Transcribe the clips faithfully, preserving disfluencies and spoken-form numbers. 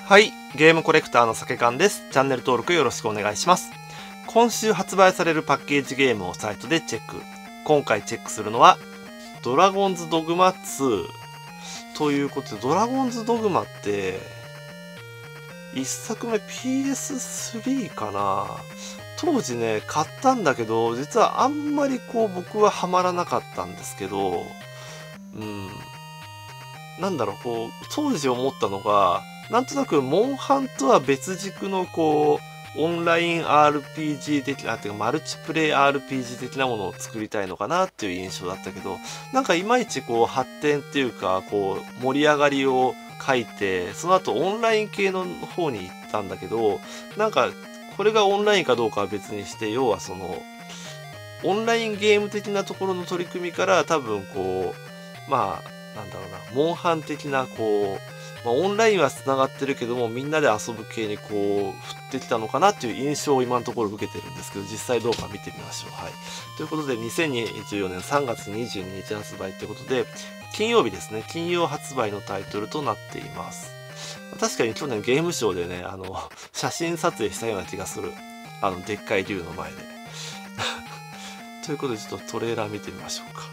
はい、ゲームコレクターのさけかんです。チャンネル登録よろしくお願いします。今週発売されるパッケージゲームをサイトでチェック。今回チェックするのはドラゴンズドグマツーということで、ドラゴンズドグマっていっさくめ ピーエススリー かな。当時ね買ったんだけど、実はあんまりこう僕はハマらなかったんですけど、うんなんだろう、こう当時思ったのが、なんとなくモンハンとは別軸のこうオンライン アールピージー 的な、てかマルチプレイ アールピージー 的なものを作りたいのかなっていう印象だったけど、なんかいまいちこう発展っていうか、こう盛り上がりを書いて、その後オンライン系の方に行ったんだけど、なんかこれがオンラインかどうかは別にして、要はそのオンラインゲーム的なところの取り組みから多分こうまあなんだろうな、モンハン的なこう、まあ、オンラインは繋がってるけどもみんなで遊ぶ系にこう振ってきたのかなっていう印象を今のところ受けてるんですけど、実際どうか見てみましょう。はい。ということでにせんにじゅうよねんさんがつにじゅうににち発売ということで、金曜日ですね、金曜発売のタイトルとなっています。確かに去年ゲームショーでね、あの写真撮影したような気がする。あのでっかい竜の前でということでちょっとトレーラー見てみましょうか。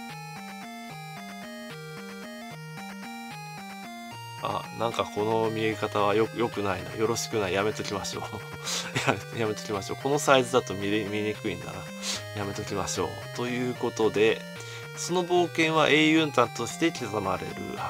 あ、なんかこの見え方はよよくないな。よろしくない。やめときましょう。ややめときましょう。このサイズだと見れ見にくいんだな。やめときましょう。ということで、その冒険は英雄譚として刻まれる。はい。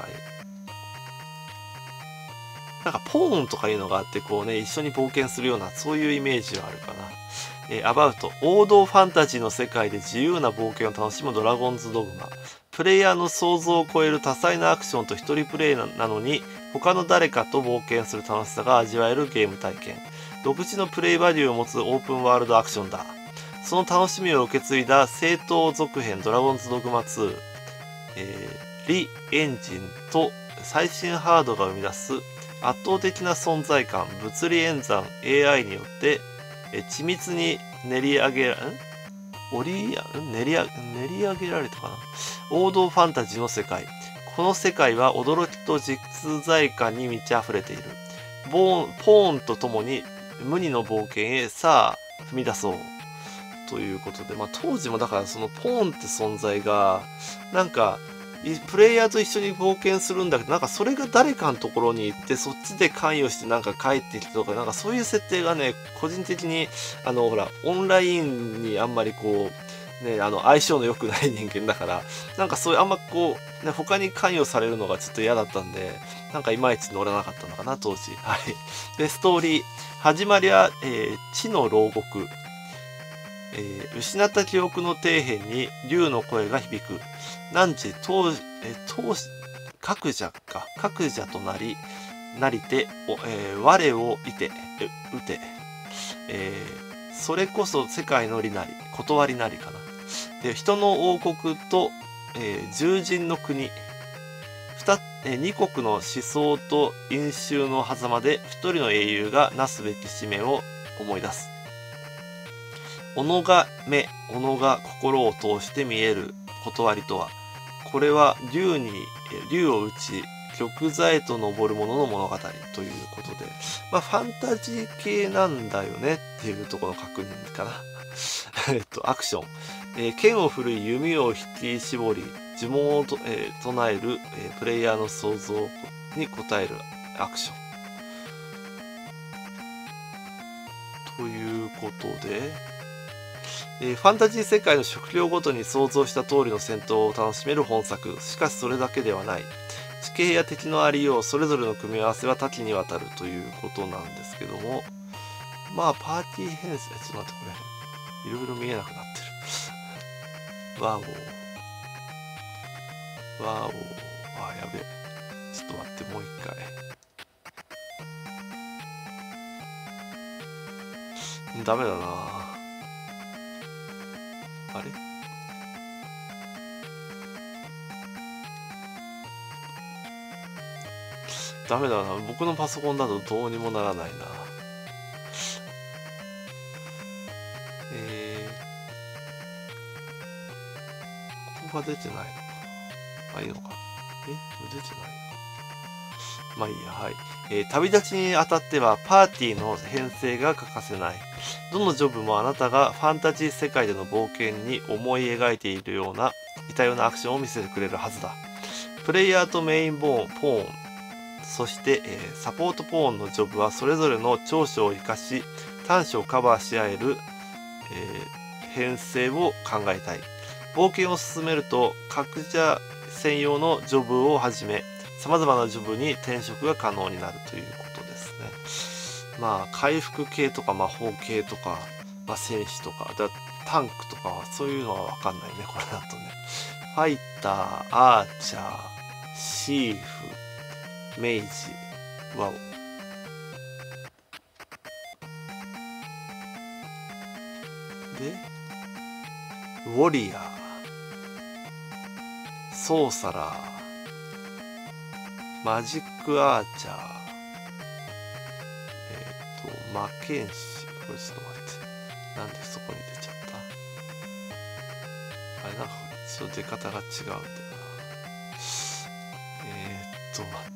なんかポーンとかいうのがあって、こうね、一緒に冒険するような、そういうイメージはあるかな。えー、アバウト。王道ファンタジーの世界で自由な冒険を楽しむドラゴンズドグマ。プレイヤーの想像を超える多彩なアクションと一人プレイなのに、他の誰かと冒険する楽しさが味わえるゲーム体験。独自のプレイバリューを持つオープンワールドアクションだ。その楽しみを受け継いだ正統続編ドラゴンズドグマツー。えー、リエンジンと最新ハードが生み出す圧倒的な存在感、物理演算 エーアイ によってえ緻密に練り上げら、ん折り練り練り上げられたかな。王道ファンタジーの世界。この世界は驚きと実在感に満ち溢れている。ボーンポーンとともに無二の冒険へさあ踏み出そうということで、まあ当時もだからそのポーンって存在がなんかプレイヤーと一緒に冒険するんだけど、なんかそれが誰かのところに行ってそっちで関与してなんか帰ってきてとか、なんかそういう設定がね個人的にあのほらオンラインにあんまりこうねあの相性の良くない人間だから、なんかそういうあんまこうね他に関与されるのがちょっと嫌だったんで、なんかいまいち乗らなかったのかな当時。はい。でストーリー始まりは、えー、地の牢獄。えー、失った記憶の底辺に竜の声が響く。汝当、え当各者か各者となりなりて、えー、我をいて打て、えー、それこそ世界の利なり断りなりかな。で人の王国と、えー、獣人の国 2, えー、に国の思想と因習の狭間で一人の英雄がなすべき使命を思い出す。己が目、己が心を通して見える断りとは、これは竜に竜を打ち玉座へと登る者の物語ということで、まあファンタジー系なんだよねっていうところの確認かな。えっとアクション、えー、剣を振るい弓を引き絞り呪文をと、えー、唱える、えー、プレイヤーの想像に応えるアクションということで。えー、ファンタジー世界の食料ごとに想像した通りの戦闘を楽しめる本作。しかしそれだけではない。地形や敵のありよう、それぞれの組み合わせは多岐にわたるということなんですけども、まあパーティー編成、ちょっと待ってこれ、いろいろ見えなくなってる。ワーオー。ワーオー。あ、やべえ。ちょっと待って、もう一回。ダメだなあれダメだな。僕のパソコンだとどうにもならないな。えー、ここが出てないのか。あ、いいのか。え出てないのか。まあいいや、はい。 えー、旅立ちにあたってはパーティーの編成が欠かせない。どのジョブもあなたがファンタジー世界での冒険に思い描いているようないたようなアクションを見せてくれるはずだ。プレイヤーとメインボーン、ポーン、そして、えー、サポートポーンのジョブはそれぞれの長所を生かし短所をカバーし合える、えー、編成を考えたい。冒険を進めると各者専用のジョブをはじめ様々なジョブに転職が可能になるということですね。まあ回復系とか魔法系とか、まあ、戦士とかだタンクとかはそういうのは分かんないね、これだとね。ファイター、アーチャー、シーフ、メイジ、ワオ。でウォリアー、ソーサラー、マジックアーチャー、えっ、ー、とマケンシー、これちょっと待って、なんでそこに出ちゃった、あれなんかちょっと出方が違うんだよな。えっ、ー、と待って、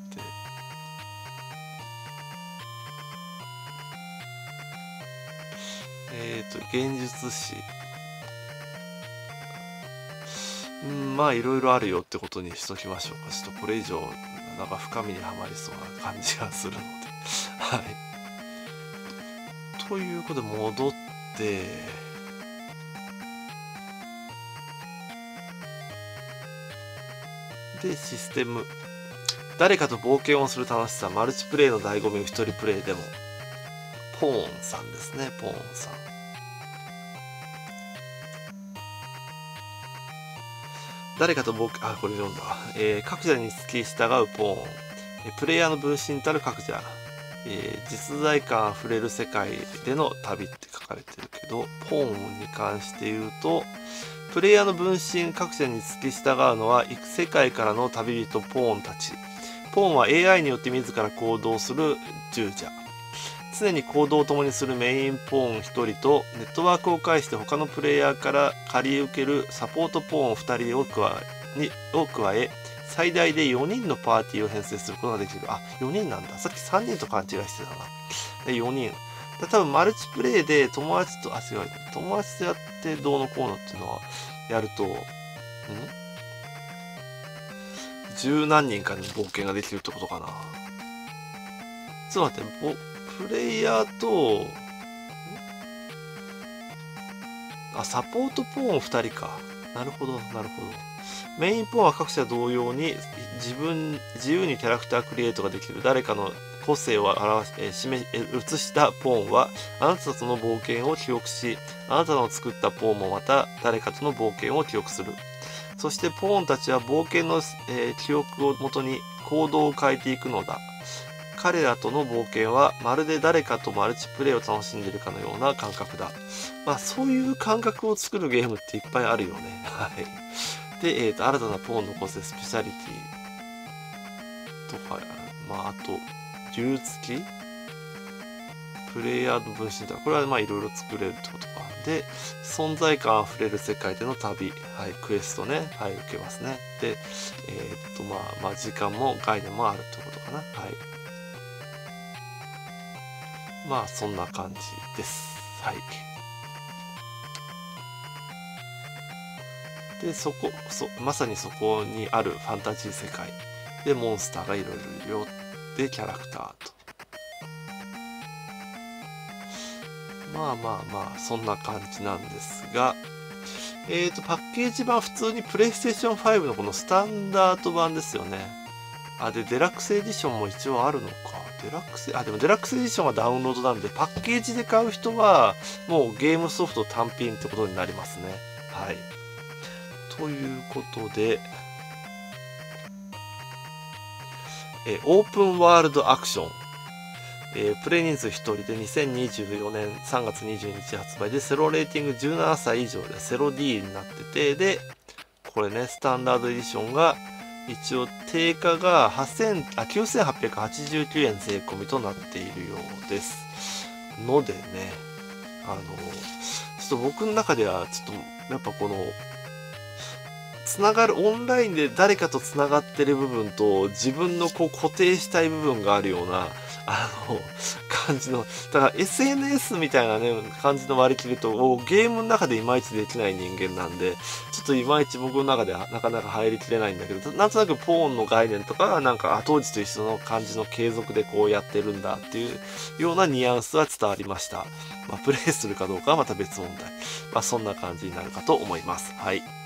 えっ、ー、と現実師、うん、まあいろいろあるよってことにしときましょうか。ちょっとこれ以上なんか深みにはまりそうな感じがするのではい。ということで戻ってでシステム、誰かと冒険をする楽しさ、マルチプレイの醍醐味を一人プレイでも。ポーンさんですね、ポーンさん。誰かと冒険、あ、これ読んだわ。えー、各者に付き従うポーン。プレイヤーの分身たる各者。えー、実在感あふれる世界での旅って書かれてるけど、ポーンに関して言うと、プレイヤーの分身各者に付き従うのは、世界からの旅人ポーンたち。ポーンは エーアイ によって自ら行動する従者。常に行動を共にするメインポーンひとりとネットワークを介して他のプレイヤーから借り受けるサポートポーンふたりを加えにを加え最大でよにんのパーティーを編成することができる。あ、よにんなんだ。さっきさんにんと勘違いしてたな。でよにん。多分マルチプレイで友達と、あ、違う、友達とやってどうのこうのっていうのはやると、ん十何人かに冒険ができるってことかな。ちょっと待って、プレイヤーと、あ、サポートポーンふたりか。なるほど、なるほど。メインポーンは各社同様に自分、自由にキャラクタークリエイトができる誰かの個性を表し、え示映したポーンは、あなたとの冒険を記憶し、あなたの作ったポーンもまた誰かとの冒険を記憶する。そしてポーンたちは冒険の、えー、記憶をもとに行動を変えていくのだ。彼らとの冒険はまるで誰かとマルチプレイを楽しんでいるかのような感覚だ。まあそういう感覚を作るゲームっていっぱいあるよね。はい。で、えっと、新たなポーンの個性、スペシャリティとか、まああと、竜付きプレイヤーの分身とか、これはまあいろいろ作れるってことか。で、存在感あふれる世界での旅。はい、クエストね。はい、受けますね。で、えー、っと、まあ、まあ時間も概念もあるってことかな。はい。まあそんな感じです。はい。で、そこ、そまさにそこにあるファンタジー世界でモンスターがいろいろいるよ。で、キャラクターと。まあまあまあ、そんな感じなんですが、えっと、パッケージ版普通にプレイステーションファイブのこのスタンダード版ですよね。あ、で、デラックスエディションも一応あるのか。デラックス、あ、でもデラックスエディションはダウンロードなんで、パッケージで買う人は、もうゲームソフト単品ってことになりますね。はい。ということで、えオープンワールドアクション。えー、プレイ人数ひとりでにせんにじゅうよねんさんがつにじゅうににち発売で、セロレーティングじゅうななさい以上でセロ D になってて、で、これね、スタンダードエディションが、一応定価がはっせんあきゅうせんはっぴゃくはちじゅうきゅうえん税込みとなっているようです。のでね、あの、ちょっと僕の中では、ちょっと、やっぱこの、つながる、オンラインで誰かとつながってる部分と、自分のこう固定したい部分があるような、 あの、感じの、だから エスエヌエス みたいなね、感じの割り切ると、おゲームの中でいまいちできない人間なんで、ちょっといまいち僕の中ではなかなか入りきれないんだけど、なんとなくポーンの概念とかはなんか、あ、当時と一緒の感じの継続でこうやってるんだっていうようなニュアンスは伝わりました。まあ、プレイするかどうかはまた別問題。まあ、そんな感じになるかと思います。はい。